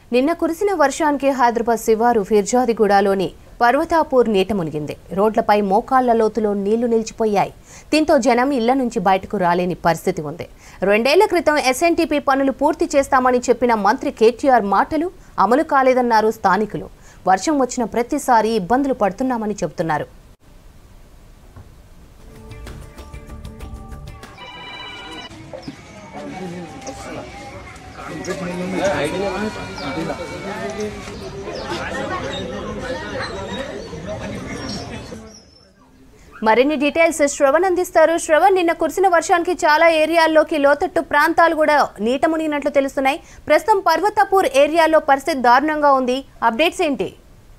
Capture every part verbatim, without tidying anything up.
నిన్న కురిసిన వర్షానికి హైదరాబాద్ శివారు ఫిర్జాదిగూడలోని పర్వతాపూర్ నీట మునిగింది. రోడ్లపై మోకాళ్ల లోతులో నీళ్లు నిలిచిపోయాయి. దీంతో జనం ఇళ్ల నుంచి బయటకు రాలేని పరిస్థితి ఉంది. రెండేళ్ల క్రితం ఎస్ఎన్టీపీ పనులు పూర్తి చేస్తామని చెప్పిన మంత్రి కేటీఆర్ మాటలు అమలు కాలేదన్నారు స్థానికులు. వర్షం వచ్చిన ప్రతిసారి ఇబ్బందులు పడుతున్నామని చెబుతున్నారు. మరిన్ని డీటెయిల్స్ శ్రవణ్ అందిస్తారు. శ్రవణ్, నిన్న కురిసిన వర్షానికి చాలా ఏరియాల్లోకి లోతట్టు ప్రాంతాలు కూడా నీట మునిగినట్లు తెలుస్తున్నాయి. ప్రస్తుతం పర్వతాపూర్ ఏరియాలో పరిస్థితి దారుణంగా ఉంది. అప్డేట్స్ ఏంటి?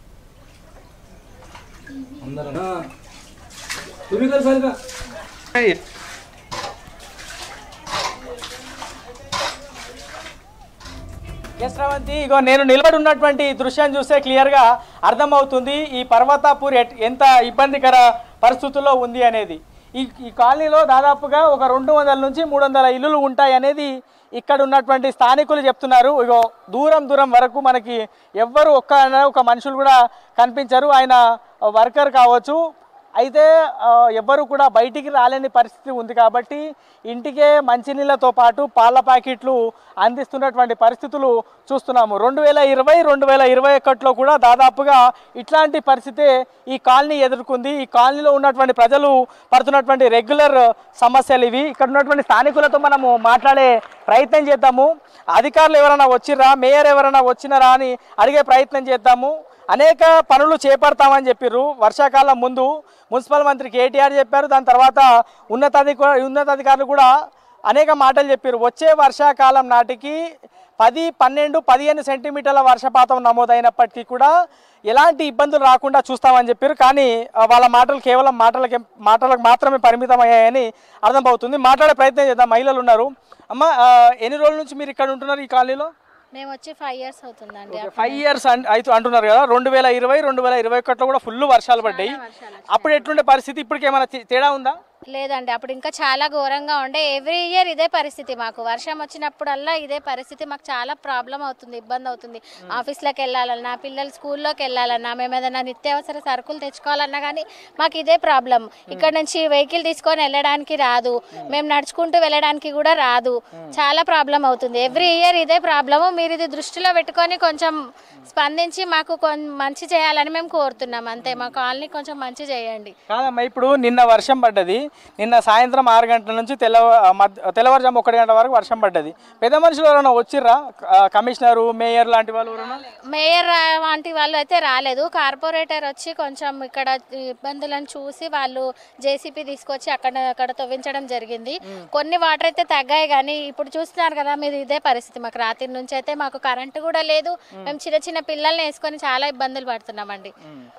ఎస్ శ్రవంతి, ఇగో నేను నిలబడి ఉన్నటువంటి దృశ్యాన్ని చూస్తే క్లియర్గా అర్థమవుతుంది ఈ పర్వతాపూర్ ఎంత ఇబ్బందికర పరిస్థితుల్లో ఉంది అనేది. ఈ ఈ కాలనీలో దాదాపుగా ఒక రెండు వందల నుంచి మూడు వందల ఇల్లులు ఉంటాయి అనేది ఇక్కడ ఉన్నటువంటి స్థానికులు చెప్తున్నారు. ఇగో దూరం దూరం వరకు మనకి ఎవ్వరు ఒక్క ఒక మనుషులు కూడా కనిపించరు. ఆయన వర్కర్ కావచ్చు, అయితే ఎవ్వరు కూడా బయటికి రాలేని పరిస్థితి ఉంది. కాబట్టి ఇంటికే మంచినీళ్ళతో పాటు పాల ప్యాకెట్లు అందిస్తున్నటువంటి పరిస్థితులు చూస్తున్నాము. రెండు వేల ఇరవై రెండు వేల ఇరవై ఒకటిలో కూడా దాదాపుగా ఇట్లాంటి పరిస్థితే ఈ కాలనీ ఎదుర్కొంది. ఈ కాలనీలో ఉన్నటువంటి ప్రజలు పడుతున్నటువంటి రెగ్యులర్ సమస్యలు ఇవి. ఇక్కడ ఉన్నటువంటి స్థానికులతో మనము మాట్లాడే ప్రయత్నం చేద్దాము. అధికారులు ఎవరైనా వచ్చిర్రా, మేయర్ ఎవరైనా వచ్చినారా అని అడిగే ప్రయత్నం చేద్దాము. అనేక పనులు చేపడతామని చెప్పారు వర్షాకాలం ముందు. మున్సిపల్ మంత్రి కేటీఆర్ చెప్పారు. దాని తర్వాత ఉన్నతాధిక ఉన్నతాధికారులు కూడా అనేక మాటలు చెప్పారు. వచ్చే వర్షాకాలం నాటికి పది పన్నెండు పదిహేను సెంటీమీటర్ల వర్షపాతం నమోదైనప్పటికీ కూడా ఎలాంటి ఇబ్బందులు రాకుండా చూస్తామని చెప్పారు. కానీ వాళ్ళ మాటలు కేవలం మాటలకి మాటలకు మాత్రమే పరిమితమయ్యాయని అర్థమవుతుంది. మాట్లాడే ప్రయత్నం చేద్దాం. మహిళలు ఉన్నారు. అమ్మ, ఎన్ని రోజుల నుంచి మీరు ఇక్కడ ఉంటున్నారు ఈ కాలనీలో? మేము వచ్చి ఫైవ్ ఇయర్స్ అవుతుందండి. ఫైవ్ ఇయర్స్ అయితే అంటున్నారు కదా. రెండు వేల ఇరవై రెండు వేల ఇరవై ఒకటిలో కూడా ఫుల్ వర్షాలు పడ్డాయి. అప్పుడు ఎట్లుండే పరిస్థితి, ఇప్పటికి ఏమైనా తేడా ఉందా? లేదండి, అప్పుడు ఇంకా చాలా ఘోరంగా ఉండే. ఎవ్రీ ఇయర్ ఇదే పరిస్థితి. మాకు వర్షం వచ్చినప్పుడల్లా ఇదే పరిస్థితి. మాకు చాలా ప్రాబ్లం అవుతుంది, ఇబ్బంది అవుతుంది. ఆఫీస్లోకి వెళ్ళాలన్నా, పిల్లలు స్కూల్లోకి వెళ్ళాలన్నా, మేము ఏదైనా నిత్యావసర సరుకులు తెచ్చుకోవాలన్నా కానీ మాకు ఇదే ప్రాబ్లం. ఇక్కడ నుంచి వెహికల్ తీసుకొని వెళ్ళడానికి రాదు, మేము నడుచుకుంటూ వెళ్ళడానికి కూడా రాదు. చాలా ప్రాబ్లం అవుతుంది. ఎవ్రీ ఇయర్ ఇదే ప్రాబ్లము. మీరు ఇది దృష్టిలో పెట్టుకొని కొంచెం స్పందించి మాకు మంచి చేయాలని మేము కోరుతున్నాం. అంతే, మా కాలనీ కొంచెం మంచి చేయండి. కాదమ్మా, ఇప్పుడు నిన్న వర్షం పడ్డది. నిన్న సాయంత్రం ఆరు గంటల నుంచి తెల్ల తెల్లవారుజాము ఒకటి గంటల వరకు వర్షం పడ్డది. పెద్ద మనుషులు ఎవరైనా వచ్చిర్రా? కమిషనరు, మేయర్ లాంటి వాళ్ళు ఎవరైనా? మేయర్ లాంటి వాళ్ళు అయితే రాలేదు. కార్పొరేటర్ వచ్చి కొంచెం ఇక్కడ ఇబ్బందులను చూసి వాళ్ళు జేసీపీ తీసుకొచ్చి అక్కడ అక్కడ తవ్వించడం జరిగింది. కొన్ని వాటర్ అయితే తగ్గాయి, కానీ ఇప్పుడు చూస్తున్నారు కదా మీరు, ఇదే పరిస్థితి. మాకు రాత్రి నుంచి అయితే మాకు కరెంటు కూడా లేదు. మేము చిన్న చిన్న పిల్లల్ని వేసుకొని చాలా ఇబ్బందులు పడుతున్నామండి.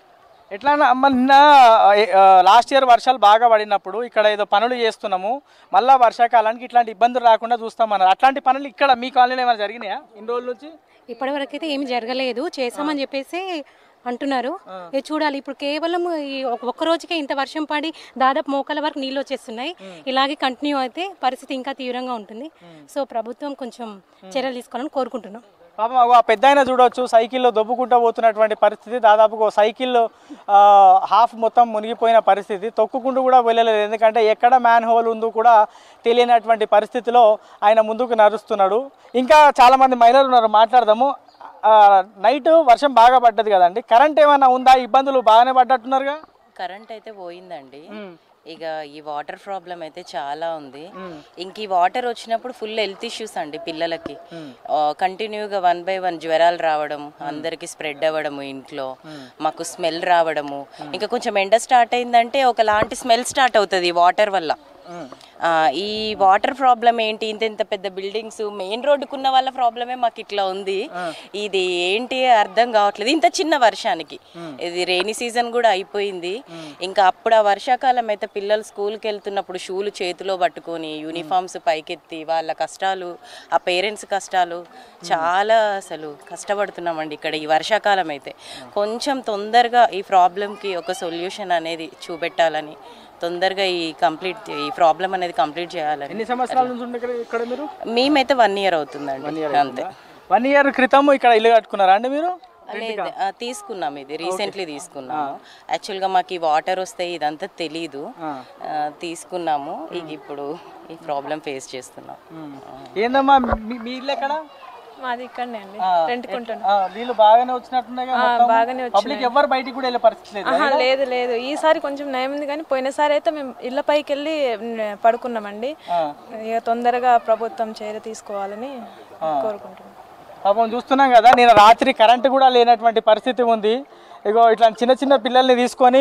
ఎట్లా అమ్మ, నిన్న లాస్ట్ ఇయర్ వర్షాలు బాగా పడినప్పుడు ఇక్కడ ఏదో పనులు చేస్తున్నాము, మళ్ళీ వర్షాకాలానికి ఇట్లాంటి ఇబ్బందులు రాకుండా చూస్తామన్నారు. అట్లాంటి పనులు ఇక్కడ మీ కాలనీలో ఏమైనా జరిగినాయా ఇన్ని రోజుల నుంచి? ఇప్పటి వరకు అయితే ఏమి జరగలేదు, చేసామని చెప్పేసి అంటున్నారు. ఇది చూడాలి. ఇప్పుడు కేవలం ఈ ఒక్క రోజుకే ఇంత వర్షం పడి దాదాపు మోకాల వరకు నీళ్ళు వచ్చేస్తున్నాయి. ఇలాగే కంటిన్యూ అయితే పరిస్థితి ఇంకా తీవ్రంగా ఉంటుంది. సో ప్రభుత్వం కొంచెం చర్యలు తీసుకోవాలని కోరుకుంటున్నాం. పాపం ఆ పెద్ద ఆయన చూడవచ్చు, సైకిల్లో దొబ్బుకుంటూ పోతున్నటువంటి పరిస్థితి. దాదాపుగా సైకిల్ హాఫ్ మొత్తం మునిగిపోయిన పరిస్థితి. తొక్కుకుంటూ కూడా వెళ్ళలేదు, ఎందుకంటే ఎక్కడ మ్యాన్ హోల్ ఉందో కూడా తెలియనటువంటి పరిస్థితిలో ఆయన ముందుకు నడుస్తున్నాడు. ఇంకా చాలామంది మహిళలు ఉన్నారు, మాట్లాడదాము. నైట్ వర్షం బాగా పడ్డది కదండి, కరెంట్ ఏమైనా ఉందా? ఇబ్బందులు బాగానే పడ్డట్టున్నారుగా? కరెంట్ అయితే పోయిందండి. ఇక ఈ వాటర్ ప్రాబ్లం అయితే చాలా ఉంది. ఇంక ఈ వాటర్ వచ్చినప్పుడు ఫుల్ హెల్త్ ఇష్యూస్ అండి పిల్లలకి. కంటిన్యూగా వన్ బై వన్ జ్వరాలు రావడం, అందరికి స్ప్రెడ్ అవ్వడము, ఇంట్లో మాకు స్మెల్ రావడము. ఇంకా కొంచెం ఎండ స్టార్ట్ అయిందంటే ఒకలాంటి స్మెల్ స్టార్ట్ అవుతుంది వాటర్ వల్ల. ఈ వాటర్ ప్రాబ్లం ఏంటి, ఇంత ఇంత పెద్ద బిల్డింగ్స్ మెయిన్ రోడ్డుకున్న వాళ్ళ ప్రాబ్లమే మాకు ఇట్లా ఉంది. ఇది ఏంటి అర్థం కావట్లేదు. ఇంత చిన్న వర్షానికి, ఇది రెయినీ సీజన్ కూడా అయిపోయింది. ఇంకా అప్పుడు ఆ వర్షాకాలం అయితే పిల్లలు స్కూల్కి వెళ్తున్నప్పుడు షూలు చేతిలో పట్టుకొని యూనిఫామ్స్ పైకెత్తి వాళ్ళ కష్టాలు, ఆ పేరెంట్స్ కష్టాలు చాలా అసలు కష్టపడుతున్నామండి ఇక్కడ ఈ వర్షాకాలం అయితే. కొంచెం తొందరగా ఈ ప్రాబ్లంకి ఒక సొల్యూషన్ అనేది చూపెట్టాలని, తొందరగా ఈ కంప్లీట్ ఈ ప్రాబ్లం అనేది కంప్లీట్ చేయాలని. ఎన్ని సంవత్సరాల నుంచి ఇక్కడ మీరు? మేమైతే వన్ ఇయర్ అవుతుందండి అంతే. వన్ ఇయర్ క్రితం ఇక్కడ ఇల్లు కట్టుకున్నారా అండి మీరు? లేదు, తీసుకున్నాం, ఇది రీసెంట్లీ తీసుకున్నాము. యాక్చువల్గా మాకు ఈ వాటర్ వస్తాయి ఇదంతా తెలీదు, తీసుకున్నాము. ఇక ఇప్పుడు ఈ ప్రాబ్లం ఫేస్ చేస్తున్నాం. ఏందమ్మా మీ ఇల్లు ఎక్కడ? మాది ఇక్కడనే అండి, రెంట్కుంటున్నాం. నీళ్ళు బాగానే వచ్చినట్టున్నాయి, బాగానే పబ్లిక్ ఎవరు బయటికి కూడా వెళ్ళే పరిస్థితి లేదు. లేదు లేదు ఈసారి కొంచెం నయం ఉంది, కానీ పోయినసారి అయితే మేము ఇళ్ల పైకి వెళ్ళి పడుకున్నామండి. ఇక తొందరగా ప్రభుత్వం చర్య తీసుకోవాలని కోరుకుంటున్నాం. పాపం చూస్తున్నాం కదా, నేను రాత్రి కరెంటు కూడా లేనటువంటి పరిస్థితి ఉంది. ఇగో ఇట్లా చిన్న చిన్న పిల్లల్ని తీసుకొని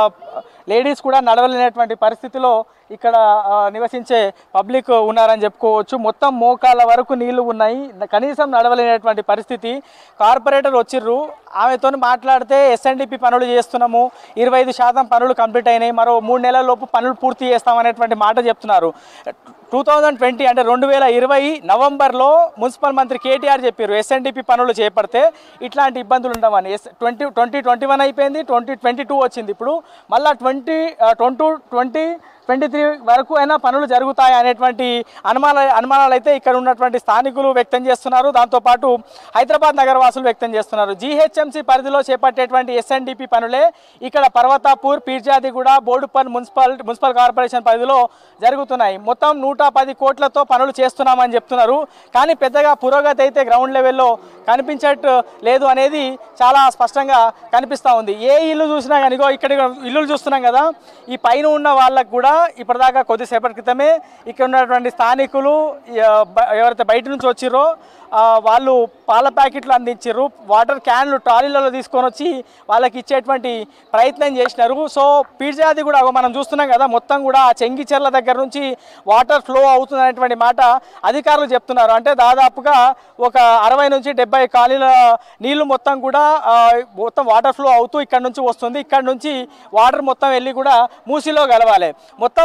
లేడీస్ కూడా నడవలేనటువంటి పరిస్థితిలో ఇక్కడ నివసించే పబ్లిక్ ఉన్నారని చెప్పుకోవచ్చు. మొత్తం మోకాళ్ళ వరకు నీళ్లు ఉన్నాయి, కనీసం నడవలేనటువంటి పరిస్థితి. కార్పొరేటర్ వచ్చిర్రు, ఆమెతో మాట్లాడితే ఎస్ఎన్డిపి పనులు చేస్తున్నాము, ఇరవై ఐదు శాతం పనులు కంప్లీట్ అయినాయి, మరో మూడు నెలల లోపు పనులు పూర్తి చేస్తామనేటువంటి మాట చెప్తున్నారు. టూ థౌజండ్ ట్వంటీ అంటే రెండు వేల ఇరవై నవంబర్లో మున్సిపల్ మంత్రి కేటీఆర్ చెప్పారు ఎస్ఎన్డిపి పనులు చేపడితే ఇట్లాంటి ఇబ్బందులు ఉండవని. Yes twenty twenty twenty one అయిపోయింది, ట్వంటీ ట్వంటీ టూ వచ్చింది, ఇప్పుడు మళ్ళీ twenty twenty twenty twenty three వరకు అయినా పనులు జరుగుతాయి అనేటువంటి అనుమాన అనుమానాలు అయితే ఇక్కడ ఉన్నటువంటి స్థానికులు వ్యక్తం చేస్తున్నారు. దాంతోపాటు హైదరాబాద్ నగరవాసులు వ్యక్తం చేస్తున్నారు. జీహెచ్ఎంసీ పరిధిలో చేపట్టేటువంటి ఎస్ఎన్డిపి పనులే ఇక్కడ Parvathapur, Peerzadiguda, Boduppal municipal municipal corporation పరిధిలో జరుగుతున్నాయి. మొత్తం నూట పది కోట్లతో పనులు చేస్తున్నామని చెప్తున్నారు, కానీ పెద్దగా పురోగతి అయితే గ్రౌండ్ లెవెల్లో కనిపించట్టు లేదు అనేది చాలా స్పష్టంగా కనిపిస్తూ ఉంది. ఏ ఇల్లు చూసినా కానీ ఇక్కడ ఇల్లులు చూస్తున్నాం కదా, ఈ పైన ఉన్న వాళ్ళకు కూడా ఇప్పటిదాకా కొద్దిసేపటి క్రితమే ఇక్కడ ఉన్నటువంటి స్థానికులు ఎవరైతే బయట నుంచి వచ్చిర్రో వాళ్ళు పాల ప్యాకెట్లు అందించారు, వాటర్ క్యాన్లు ట్రాలీలలో తీసుకొని వచ్చి వాళ్ళకి ఇచ్చేటువంటి ప్రయత్నం చేసినారు. సో పీర్జాది కూడా మనం చూస్తున్నాం కదా, మొత్తం కూడా ఆ చెంగిచెర్ల దగ్గర నుంచి వాటర్ ఫ్లో అవుతుంది అనేటువంటి మాట అధికారులు చెప్తున్నారు. అంటే దాదాపుగా ఒక అరవై నుంచి డెబ్బై కాలనీల నీళ్లు మొత్తం కూడా మొత్తం వాటర్ ఫ్లో అవుతూ ఇక్కడ నుంచి వస్తుంది. ఇక్కడ నుంచి వాటర్ మొత్తం వెళ్ళి కూడా మూసిలో కలవాలి. మొత్తం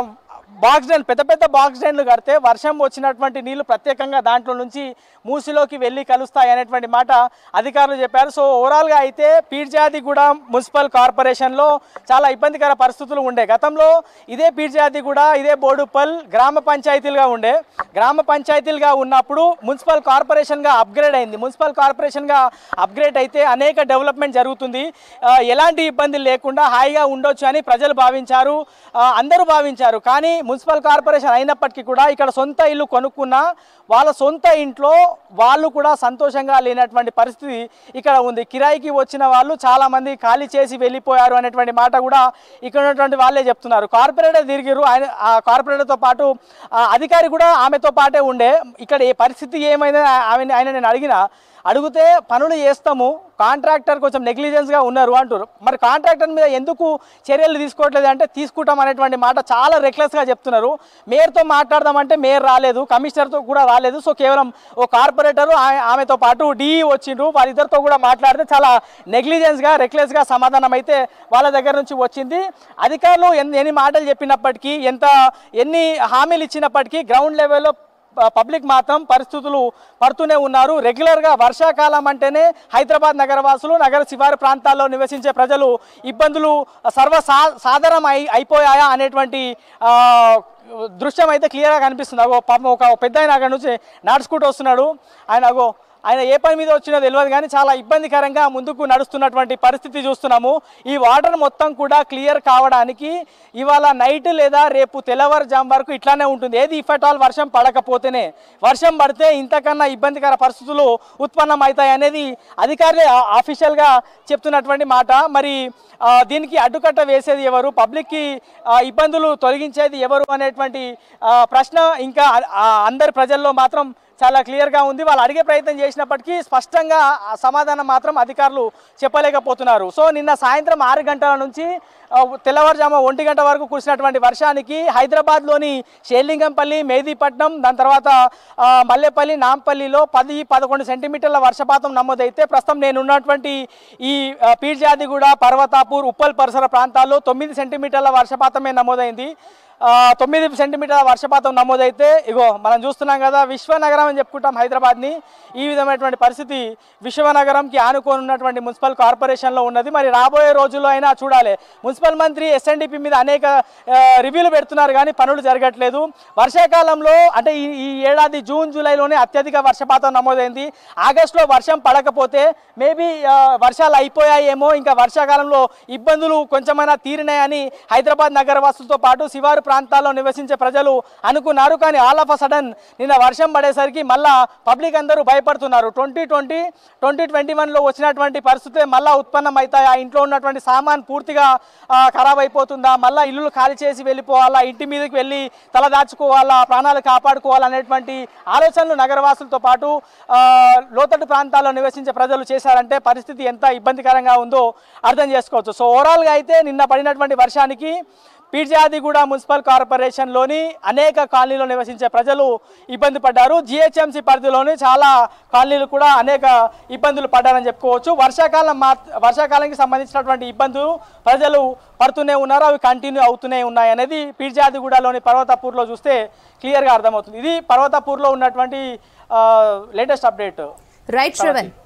బాక్స్ డ్రైన్ పెద్ద పెద్ద బాక్స్ డ్రైన్లు కడితే వర్షం వచ్చినటువంటి నీళ్లు ప్రత్యేకంగా దాంట్లో నుంచి మూసిలోకి వెళ్ళి కలుస్తాయి అనేటువంటి మాట అధికారులు చెప్పారు. సో ఓవరాల్గా అయితే పీర్జాదిగూడ మున్సిపల్ కార్పొరేషన్లో చాలా ఇబ్బందికర పరిస్థితులు ఉండే. గతంలో ఇదే పీర్జాదిగూడ, ఇదే బోడుపల్ గ్రామ పంచాయతీలుగా ఉండే. గ్రామ పంచాయతీలుగా ఉన్నప్పుడు మున్సిపల్ కార్పొరేషన్గా అప్గ్రేడ్ అయింది. మున్సిపల్ కార్పొరేషన్గా అప్గ్రేడ్ అయితే అనేక డెవలప్మెంట్ జరుగుతుంది, ఎలాంటి ఇబ్బందులు లేకుండా హాయిగా ఉండొచ్చు అని ప్రజలు భావించారు, అందరూ భావించారు. కానీ మున్సిపల్ కార్పొరేషన్ అయినప్పటికీ కూడా ఇక్కడ సొంత ఇల్లు కొనుక్కున్న వాళ్ళ సొంత ఇంట్లో వాళ్ళు కూడా సంతోషంగా లేనటువంటి పరిస్థితి ఇక్కడ ఉంది. కిరాయికి వచ్చిన వాళ్ళు చాలామంది ఖాళీ చేసి వెళ్ళిపోయారు అనేటువంటి మాట కూడా ఇక్కడ ఉన్నటువంటి వాళ్ళే చెప్తున్నారు. కార్పొరేటర్ తిరిగిరు, ఆయన ఆ కార్పొరేటర్తో పాటు అధికారి కూడా ఆమెతో పాటే ఉండే. ఇక్కడ ఏ పరిస్థితి ఏమైంది ఆమె ఆయన నేను అడిగిన అడిగితే పనులు చేస్తాము, కాంట్రాక్టర్ కొంచెం నెగ్లిజెన్స్గా ఉన్నారు అంటారు. మరి కాంట్రాక్టర్ మీద ఎందుకు చర్యలు తీసుకోవట్లేదు అంటే తీసుకుంటాం అనేటువంటి మాట చాలా రెక్లెస్గా చెప్తున్నారు. మేయర్తో మాట్లాడదామంటే మేయర్ రాలేదు, కమిషనర్తో కూడా రాలేదు. సో కేవలం ఓ కార్పొరేటరు ఆమెతో పాటు డిఈ వచ్చిండ్రు, వాళ్ళిద్దరితో కూడా మాట్లాడితే చాలా నెగ్లిజెన్స్గా రెక్లెస్గా సమాధానం అయితే వాళ్ళ దగ్గర నుంచి వచ్చింది. అధికారులు ఎన్ని మాటలు చెప్పినప్పటికీ, ఎంత ఎన్ని హామీలు ఇచ్చినప్పటికీ గ్రౌండ్ లెవెల్లో పబ్లిక్ మాత్రం పరిస్థితులు పడుతూనే ఉన్నారు. రెగ్యులర్గా వర్షాకాలం అంటేనే హైదరాబాద్ నగరవాసులు, నగర శివారు ప్రాంతాల్లో నివసించే ప్రజలు ఇబ్బందులు సర్వ సాధారణం అయి అయిపోయాయా అనేటువంటి దృశ్యం అయితే క్లియర్గా కనిపిస్తుంది. అగో పాపం ఒక పెద్ద ఆయన అక్కడ నుంచి నడుచుకుంటూ వస్తున్నాడు. ఆయన అగో ఆయన ఏ పని మీద వచ్చినా తెలియదు, కానీ చాలా ఇబ్బందికరంగా ముందుకు నడుస్తున్నటువంటి పరిస్థితి చూస్తున్నాము. ఈ వాటర్ మొత్తం కూడా క్లియర్ కావడానికి ఇవాళ నైట్ లేదా రేపు తెల్లవారుజాము వరకు ఇట్లానే ఉంటుంది. ఏది ఇఫ్ అట్ ఆల్ వర్షం పడకపోతేనే, వర్షం పడితే ఇంతకన్నా ఇబ్బందికర పరిస్థితులు ఉత్పన్నం అవుతాయి అనేది అధికారులే అఫీషియల్గా చెప్తున్నటువంటి మాట. మరి దీనికి అడ్డుకట్ట వేసేది ఎవరు, పబ్లిక్కి ఇబ్బందులు తొలగించేది ఎవరు అనేటువంటి ప్రశ్న ఇంకా అందరి ప్రజల్లో మాత్రం చాలా క్లియర్గా ఉంది. వాళ్ళు అడిగే ప్రయత్నం చేసినప్పటికీ స్పష్టంగా సమాధానం మాత్రం అధికారులు చెప్పలేకపోతున్నారు. సో నిన్న సాయంత్రం ఆరు గంటల నుంచి తెల్లవారుజాము ఒంటి గంట వరకు కురిసినటువంటి వర్షానికి హైదరాబాద్లోని షేర్లింగంపల్లి, మెహదీపట్నం, దాని తర్వాత మల్లెపల్లి, నాంపల్లిలో పది పదకొండు సెంటీమీటర్ల వర్షపాతం నమోదైతే ప్రస్తుతం నేను ఉన్నటువంటి ఈ పీర్జాదిగూడ, పర్వతాపూర్, ఉప్పల్ పరిసర ప్రాంతాల్లో తొమ్మిది సెంటీమీటర్ల వర్షపాతమే నమోదైంది. తొమ్మిది సెంటీమీటర్ల వర్షపాతం నమోదైతే ఇగో మనం చూస్తున్నాం కదా విశ్వనగరం అని చెప్పుకుంటాం హైదరాబాద్ని. ఈ విధమైనటువంటి పరిస్థితి విశ్వనగరంకి ఆనుకొని ఉన్నటువంటి మున్సిపల్ కార్పొరేషన్లో ఉన్నది. మరి రాబోయే రోజుల్లో అయినా చూడాలి. మున్సిపల్ మంత్రి ఎస్ఎన్డిపి మీద అనేక రివ్యూలు పెడుతున్నారు కానీ పనులు జరగట్లేదు. వర్షాకాలంలో అంటే ఈ ఈ ఏడాది జూన్ జూలైలోనే అత్యధిక వర్షపాతం నమోదైంది. ఆగస్టులో వర్షం పడకపోతే మేబీ వర్షాలు అయిపోయాయేమో, ఇంకా వర్షాకాలంలో ఇబ్బందులు కొంచెమైనా తీరినాయని హైదరాబాద్ నగరవాసులతో పాటు శివారు ప్రాంతాల్లో నివసించే ప్రజలు అనుకున్నారు. కానీ ఆల్ ఆఫ్ అ సడన్ నిన్న వర్షం పడేసరికి మళ్ళా పబ్లిక్ అందరూ భయపడుతున్నారు. ట్వంటీ ట్వంటీ ట్వంటీ ట్వంటీ వన్లో వచ్చినటువంటి పరిస్థితులు మళ్ళీ ఉత్పన్నం అవుతాయి. ఆ ఇంట్లో ఉన్నటువంటి సామాన్ పూర్తిగా ఖరాబ్ అయిపోతుందా, మళ్ళీ ఇల్లులు ఖాళీ చేసి వెళ్ళిపోవాలా, ఇంటి మీదకి వెళ్ళి తల దాచుకోవాలా, ప్రాణాలు కాపాడుకోవాలనేటువంటి ఆలోచనలు నగరవాసులతో పాటు లోతట్టు ప్రాంతాల్లో నివసించే ప్రజలు చేశారంటే పరిస్థితి ఎంత ఇబ్బందికరంగా ఉందో అర్థం చేసుకోవచ్చు. సో ఓవరాల్గా అయితే నిన్న పడినటువంటి వర్షానికి పీర్జాదిగూడ మున్సిపల్ కార్పొరేషన్లోని అనేక కాలనీలో నివసించే ప్రజలు ఇబ్బంది పడ్డారు. జిహెచ్ఎంసీ పరిధిలోని చాలా కాలనీలు కూడా అనేక ఇబ్బందులు పడ్డారని చెప్పుకోవచ్చు. వర్షాకాలం మా వర్షాకాలానికి సంబంధించినటువంటి ఇబ్బందులు ప్రజలు పడుతూనే ఉన్నారు, అవి కంటిన్యూ అవుతూనే ఉన్నాయి అనేది పీర్జాదిగూడలోని పర్వతాపూర్లో చూస్తే క్లియర్గా అర్థమవుతుంది. ఇది పర్వతాపూర్లో ఉన్నటువంటి లేటెస్ట్ అప్డేట్. రైట్ శ్రవణ్.